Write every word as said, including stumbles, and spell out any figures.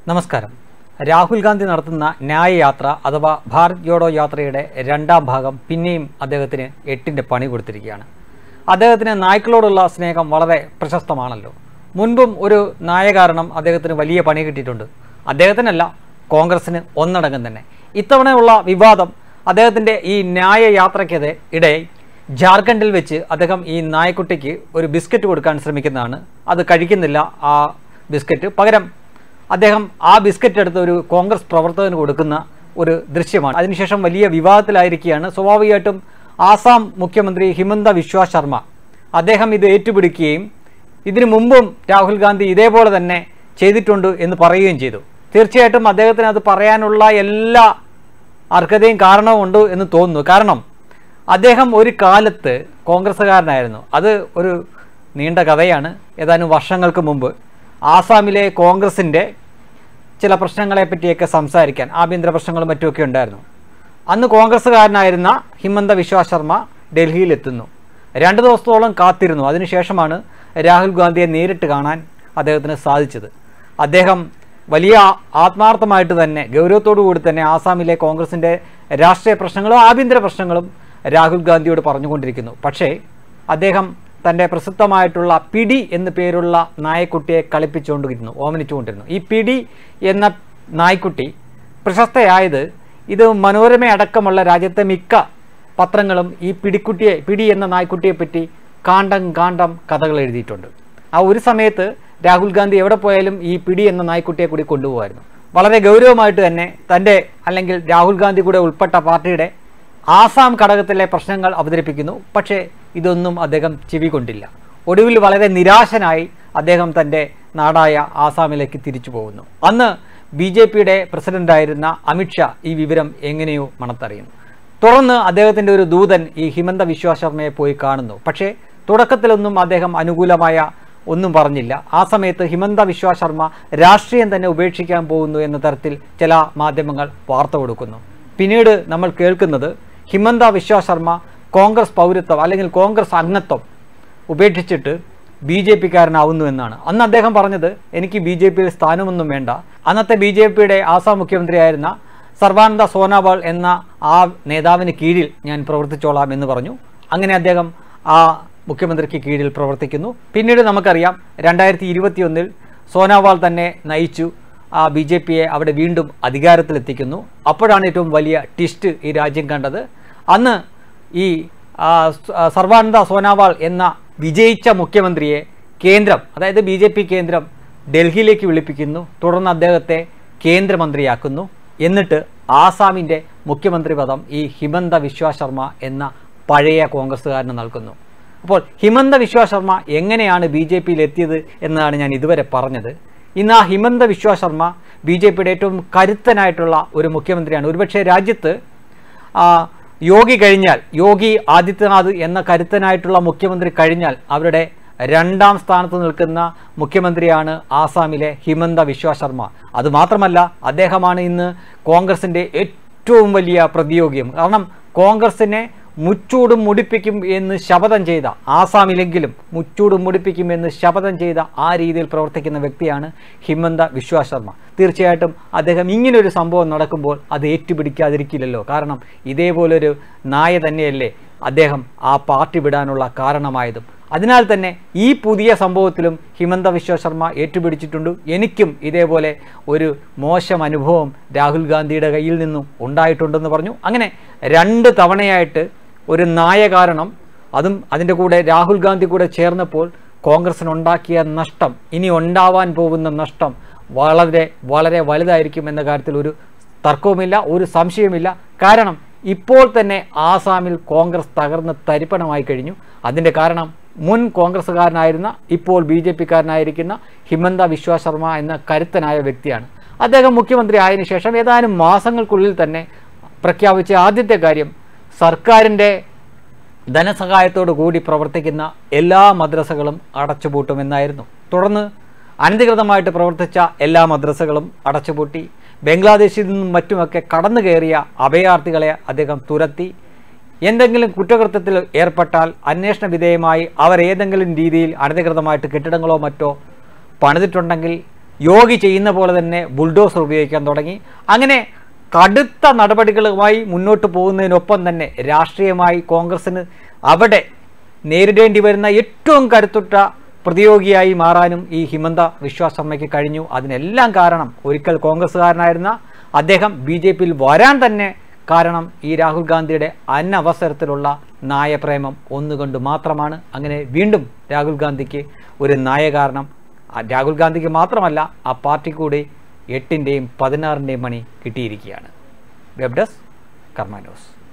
നമസ്കാരം. രാഹുൽ ഗാന്ധി നടത്തുന്ന ന്യായയാത്ര അഥവാ ഭാരത് ജോഡോ യാത്രയുടെ രണ്ടാം ഭാഗം പിന്നെയും അദ്ദേഹത്തിന് എട്ടിൻ്റെ പണി കൊടുത്തിരിക്കുകയാണ്. അദ്ദേഹത്തിന് നായ്ക്കളോടുള്ള സ്നേഹം വളരെ പ്രശസ്തമാണല്ലോ. മുൻപും ഒരു നായ കാരണം അദ്ദേഹത്തിന് വലിയ പണി കിട്ടിയിട്ടുണ്ട്. അദ്ദേഹത്തിനല്ല, കോൺഗ്രസിന് ഒന്നടങ്കം തന്നെ. ഇത്തവണയുള്ള വിവാദം അദ്ദേഹത്തിൻ്റെ ഈ ന്യായയാത്രയ്ക്കത് ഇടയിൽ ജാർഖണ്ഡിൽ വെച്ച് അദ്ദേഹം ഈ നായ്ക്കുട്ടിക്ക് ഒരു ബിസ്ക്കറ്റ് കൊടുക്കാൻ ശ്രമിക്കുന്നതാണ്. അത് കഴിക്കുന്നില്ല ആ ബിസ്ക്കറ്റ്. പകരം അദ്ദേഹം ആ ബിസ്ക്കറ്റ് എടുത്ത് ഒരു കോൺഗ്രസ് പ്രവർത്തകന് കൊടുക്കുന്ന ഒരു ദൃശ്യമാണ്. അതിനുശേഷം വലിയ വിവാദത്തിലായിരിക്കുകയാണ്. സ്വാഭാവികമായിട്ടും ആസാം മുഖ്യമന്ത്രി ഹിമന്ത വിശ്വ ശർമ്മ അദ്ദേഹം ഇത് ഏറ്റുപിടിക്കുകയും ഇതിനു മുമ്പും രാഹുൽ ഗാന്ധി ഇതേപോലെ തന്നെ ചെയ്തിട്ടുണ്ട് എന്ന് പറയുകയും ചെയ്തു. തീർച്ചയായിട്ടും അദ്ദേഹത്തിന് അത് പറയാനുള്ള എല്ലാ അർഹതയും കാരണവുമുണ്ട് എന്ന് തോന്നുന്നു. കാരണം അദ്ദേഹം ഒരു കാലത്ത് കോൺഗ്രസ്സുകാരനായിരുന്നു. അത് ഒരു നീണ്ട കഥയാണ്. ഏതാനും വർഷങ്ങൾക്ക് മുമ്പ് ആസാമിലെ കോൺഗ്രസിൻ്റെ ചില പ്രശ്നങ്ങളെപ്പറ്റിയൊക്കെ സംസാരിക്കാൻ, ആഭ്യന്തര പ്രശ്നങ്ങളും മറ്റുമൊക്കെ ഉണ്ടായിരുന്നു. അന്ന് കോൺഗ്രസ്സുകാരനായിരുന്ന ഹിമന്ത വിശ്വ ശർമ്മ ഡൽഹിയിലെത്തുന്നു. രണ്ട് ദിവസത്തോളം കാത്തിരുന്നു. അതിനുശേഷമാണ് രാഹുൽ ഗാന്ധിയെ നേരിട്ട് കാണാൻ അദ്ദേഹത്തിന് സാധിച്ചത്. അദ്ദേഹം വലിയ ആത്മാർത്ഥമായിട്ട് തന്നെ ഗൗരവത്തോടു കൂടി തന്നെ ആസാമിലെ കോൺഗ്രസിൻ്റെ രാഷ്ട്രീയ പ്രശ്നങ്ങളും ആഭ്യന്തര പ്രശ്നങ്ങളും രാഹുൽ ഗാന്ധിയോട് പറഞ്ഞുകൊണ്ടിരിക്കുന്നു. പക്ഷേ അദ്ദേഹം തൻ്റെ പ്രസിദ്ധമായിട്ടുള്ള പിടി എന്നു പേരുള്ള നായക്കുട്ടിയെ കളിപ്പിച്ചുകൊണ്ടിരുന്നു, ഓമനിച്ചുകൊണ്ടിരുന്നു. ഈ പിടി എന്ന നായ്ക്കുട്ടി പ്രശസ്തയായത് ഇത് മനോരമ അടക്കമുള്ള രാജ്യത്തെ മിക്ക പത്രങ്ങളും ഈ പിടിക്കുട്ടിയെ പിടി എന്ന നായ്ക്കുട്ടിയെപ്പറ്റി കാണ്ടം കാണ്ടം കഥകൾ എഴുതിയിട്ടുണ്ട്. ആ ഒരു സമയത്ത് രാഹുൽ ഗാന്ധി എവിടെ പോയാലും ഈ പിടി എന്ന നായ്ക്കുട്ടിയെ കൂടി കൊണ്ടുപോകുമായിരുന്നു. വളരെ ഗൗരവമായിട്ട് തന്നെ തൻ്റെ അല്ലെങ്കിൽ രാഹുൽ ഗാന്ധി കൂടെ ഉൾപ്പെട്ട പാർട്ടിയുടെ ആസാം ഘടകത്തിലെ പ്രശ്നങ്ങൾ അവതരിപ്പിക്കുന്നു. പക്ഷേ ഇതൊന്നും അദ്ദേഹം ചെവി കൊണ്ടില്ല. ഒടുവിൽ വളരെ നിരാശനായി അദ്ദേഹം തൻ്റെ നാടായ ആസാമിലേക്ക് തിരിച്ചു പോകുന്നു. അന്ന് ബി ജെ പിയുടെ പ്രസിഡൻ്റായിരുന്ന അമിത്ഷാ ഈ വിവരം എങ്ങനെയോ മണത്തറിയുന്നു. തുടർന്ന് അദ്ദേഹത്തിൻ്റെ ഒരു ദൂതൻ ഈ ഹിമന്ത വിശ്വ ശർമ്മയെ പോയി കാണുന്നു. പക്ഷേ തുടക്കത്തിലൊന്നും അദ്ദേഹം അനുകൂലമായ ഒന്നും പറഞ്ഞില്ല. ആ സമയത്ത് ഹിമന്ത വിശ്വ ശർമ്മ രാഷ്ട്രീയം തന്നെ ഉപേക്ഷിക്കാൻ പോകുന്നു എന്ന തരത്തിൽ ചില മാധ്യമങ്ങൾ വാർത്ത കൊടുക്കുന്നു. പിന്നീട് നമ്മൾ കേൾക്കുന്നത് ഹിമന്ത വിശ്വ ശർമ്മ കോൺഗ്രസ് പൗരത്വം അല്ലെങ്കിൽ കോൺഗ്രസ് അംഗത്വം ഉപേക്ഷിച്ചിട്ട് ബി ജെ പിക്കാരനാവുന്നു എന്നാണ്. അന്ന് അദ്ദേഹം പറഞ്ഞത്, എനിക്ക് ബി ജെ പിയിൽ സ്ഥാനമൊന്നും വേണ്ട. അന്നത്തെ ബി ജെ പിയുടെ ആസാം മുഖ്യമന്ത്രിയായിരുന്ന സർബാനന്ദ സോനോവാൾ എന്ന ആ നേതാവിന് കീഴിൽ ഞാൻ പ്രവർത്തിച്ചോളാം എന്ന് പറഞ്ഞു. അങ്ങനെ അദ്ദേഹം ആ മുഖ്യമന്ത്രിക്ക് കീഴിൽ പ്രവർത്തിക്കുന്നു. പിന്നീട് നമുക്കറിയാം രണ്ടായിരത്തി ഇരുപത്തി ഒന്നിൽ സോനോവാൾ തന്നെ നയിച്ചു ആ ബി ജെ പിയെ അവിടെ വീണ്ടും അധികാരത്തിലെത്തിക്കുന്നു. അപ്പോഴാണ് ഏറ്റവും വലിയ ട്വിസ്റ്റ് ഈ രാജ്യം കണ്ടത്. അന്ന് ഈ സർബാനന്ദ സോനോവാൾ എന്ന വിജയിച്ച മുഖ്യമന്ത്രിയെ കേന്ദ്രം, അതായത് ബി ജെ പി കേന്ദ്രം ഡൽഹിയിലേക്ക് വിളിപ്പിക്കുന്നു. തുടർന്ന് അദ്ദേഹത്തെ കേന്ദ്രമന്ത്രിയാക്കുന്നു. എന്നിട്ട് ആസാമിൻ്റെ മുഖ്യമന്ത്രി പദം ഈ ഹിമന്ത വിശ്വ ശർമ്മ എന്ന പഴയ കോൺഗ്രസ്സുകാരന് നൽകുന്നു. അപ്പോൾ ഹിമന്ത വിശ്വ ശർമ്മ എങ്ങനെയാണ് ബി ജെ പിയിൽ എത്തിയത് എന്നാണ് ഞാൻ ഇതുവരെ പറഞ്ഞത്. ഇന്ന് ആ ഹിമന്ത വിശ്വ ശർമ്മ ബി ജെ പിയുടെ ഏറ്റവും കരുത്തനായിട്ടുള്ള ഒരു മുഖ്യമന്ത്രിയാണ്. ഒരുപക്ഷെ രാജ്യത്ത് യോഗി കഴിഞ്ഞാൽ, യോഗി ആദിത്യനാഥ് എന്ന കരുത്തനായിട്ടുള്ള മുഖ്യമന്ത്രി കഴിഞ്ഞാൽ അവരുടെ രണ്ടാം സ്ഥാനത്ത് നിൽക്കുന്ന മുഖ്യമന്ത്രിയാണ് ആസാമിലെ ഹിമന്ത വിശ്വ ശർമ്മ. അതുമാത്രമല്ല, അദ്ദേഹമാണ് ഇന്ന് കോൺഗ്രസിൻ്റെ ഏറ്റവും വലിയ പ്രതിയോഗിയും. കാരണം കോൺഗ്രസിനെ മുച്ചൂടും മുടിപ്പിക്കും എന്ന് ശപഥം ചെയ്ത, ആസാമിലെങ്കിലും മുച്ചൂടും മുടിപ്പിക്കും എന്ന് ശപഥം ചെയ്ത ആ രീതിയിൽ പ്രവർത്തിക്കുന്ന വ്യക്തിയാണ് ഹിമന്ത വിശ്വ ശർമ്മ. തീർച്ചയായിട്ടും അദ്ദേഹം ഇങ്ങനൊരു സംഭവം നടക്കുമ്പോൾ അത് ഏറ്റുപിടിക്കാതിരിക്കില്ലല്ലോ. കാരണം ഇതേപോലൊരു നായ തന്നെയല്ലേ അദ്ദേഹം ആ പാർട്ടി വിടാനുള്ള കാരണമായതും. അതിനാൽ തന്നെ ഈ പുതിയ സംഭവത്തിലും ഹിമന്ത വിശ്വ ശർമ്മ ഏറ്റുപിടിച്ചിട്ടുണ്ട്. എനിക്കും ഇതേപോലെ ഒരു മോശം അനുഭവം രാഹുൽ ഗാന്ധിയുടെ കയ്യിൽ നിന്നും ഉണ്ടായിട്ടുണ്ടെന്ന് പറഞ്ഞു. അങ്ങനെ രണ്ട് തവണയായിട്ട് ഒരു നായ കാരണം, അതും അതിൻ്റെ കൂടെ രാഹുൽ ഗാന്ധി കൂടെ ചേർന്നപ്പോൾ കോൺഗ്രസിനുണ്ടാക്കിയ നഷ്ടം, ഇനി ഉണ്ടാവാൻ പോകുന്ന നഷ്ടം വളരെ വളരെ വലുതായിരിക്കും എന്ന കാര്യത്തിൽ ഒരു തർക്കവുമില്ല, ഒരു സംശയവുമില്ല. കാരണം ഇപ്പോൾ തന്നെ ആസാമിൽ കോൺഗ്രസ് തകർന്ന് തരിപ്പണമായി കഴിഞ്ഞു. അതിൻ്റെ കാരണം മുൻ കോൺഗ്രസ്സുകാരനായിരുന്ന ഇപ്പോൾ ബി ജെ പിക്കാരനായിരിക്കുന്ന ഹിമന്ത വിശ്വ ശർമ്മ എന്ന കരുത്തനായ വ്യക്തിയാണ്. അദ്ദേഹം മുഖ്യമന്ത്രി ആയതിനു ശേഷം ഏതാനും മാസങ്ങൾക്കുള്ളിൽ തന്നെ പ്രഖ്യാപിച്ച ആദ്യത്തെ കാര്യം സർക്കാരിൻ്റെ ധനസഹായത്തോടു കൂടി പ്രവർത്തിക്കുന്ന എല്ലാ മദ്രസകളും അടച്ചുപൂട്ടുമെന്നായിരുന്നു. തുടർന്ന് അനധികൃതമായിട്ട് പ്രവർത്തിച്ച എല്ലാ മദ്രസകളും അടച്ചുപൂട്ടി. ബംഗ്ലാദേശിൽ നിന്നും മറ്റുമൊക്കെ കടന്നു കയറിയ അഭയാർത്ഥികളെ അദ്ദേഹം തുരത്തി. എന്തെങ്കിലും കുറ്റകൃത്യത്തിൽ ഏർപ്പെട്ടാൽ അന്വേഷണ വിധേയമായി അവർ ഏതെങ്കിലും രീതിയിൽ അനധികൃതമായിട്ട് കെട്ടിടങ്ങളോ മറ്റോ പണിതിട്ടുണ്ടെങ്കിൽ യോഗി ചെയ്യുന്ന പോലെ തന്നെ ബുൾഡോസർ ഉപയോഗിക്കാൻ തുടങ്ങി. അങ്ങനെ കടുത്ത നടപടികളുമായി മുന്നോട്ട് പോകുന്നതിനൊപ്പം തന്നെ രാഷ്ട്രീയമായി കോൺഗ്രസ്സിന് അവിടെ നേരിടേണ്ടി വരുന്ന ഏറ്റവും കരുത്തുറ്റ പ്രതിയോഗിയായി മാറാനും ഈ ഹിമന്ത വിശ്വ ശർമ്മയ്ക്ക് കഴിഞ്ഞു. അതിനെല്ലാം കാരണം ഒരിക്കൽ കോൺഗ്രസ്സുകാരനായിരുന്ന അദ്ദേഹം ബി ജെ പിയിൽ വരാൻ തന്നെ കാരണം ഈ രാഹുൽ ഗാന്ധിയുടെ അനവസരത്തിലുള്ള നായപ്രേമം ഒന്നുകൊണ്ട് മാത്രമാണ്. അങ്ങനെ വീണ്ടും രാഹുൽ ഗാന്ധിക്ക് ഒരു നായ കാരണം രാഹുൽ ഗാന്ധിക്ക് മാത്രമല്ല ആ പാർട്ടി കൂടി എട്ടിൻ്റെയും പതിനാറിൻ്റെയും മണി കിട്ടിയിരിക്കുകയാണ്. Web desk Karma news.